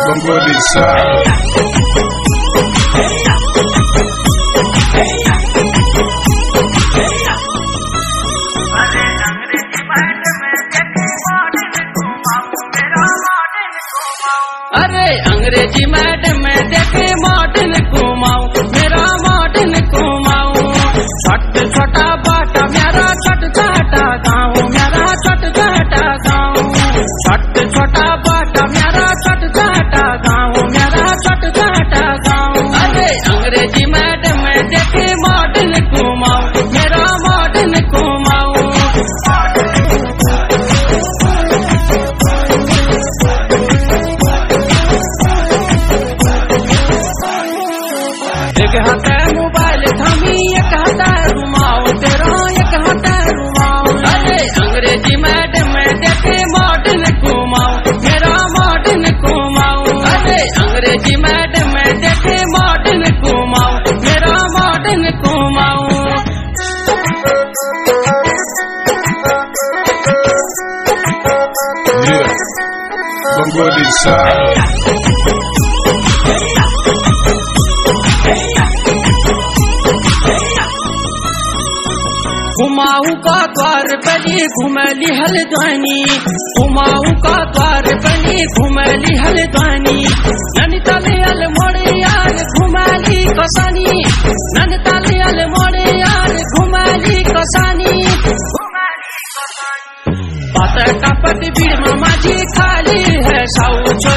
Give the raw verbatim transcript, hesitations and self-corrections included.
Bangoli sound. अरे अंग्रेजी madam में देखे मॉडर्न घुमाऊं, मेरा मॉडर्न घुमाऊं। छोट छोटा बाटा मेरा छोट छोटा गाँव, मेरा छोट छोटा गाँव। छोट छोटा बाटा मेरा छोट छोटा गाँव, मेरा छोट छोटा गाँव। अरे अंग्रेजी मैडम में देखे मॉडर्न घुमाऊं, मेरा मॉडर्न घुमाऊं। एक हाथ मोबाइल थामी, एक हाथ रुमाओ तेरा, एक हाथ रुमाओ। अरे अंग्रेजी मैडम में देखे मॉडर्न घुमाओ, मेरा मॉडर्न घुमाओ। अरे अंग्रेजी मैडम में देखे मॉडर्न घुमाओ, मेरा मॉडर्न घुमाओ। Yeah, Bangoli sound. घुमाऊ का द्वार बनी घुमली हल्द्वानी, घुमाऊ का द्वार बनी घुमली हल्द्वानी। नैनीताल अल्मोड़े यार घुमली कसानी, नैनीताल अल्मोड़े यार घुमली कसानी। बात का पट बीड़ मामा जी खाली है साउ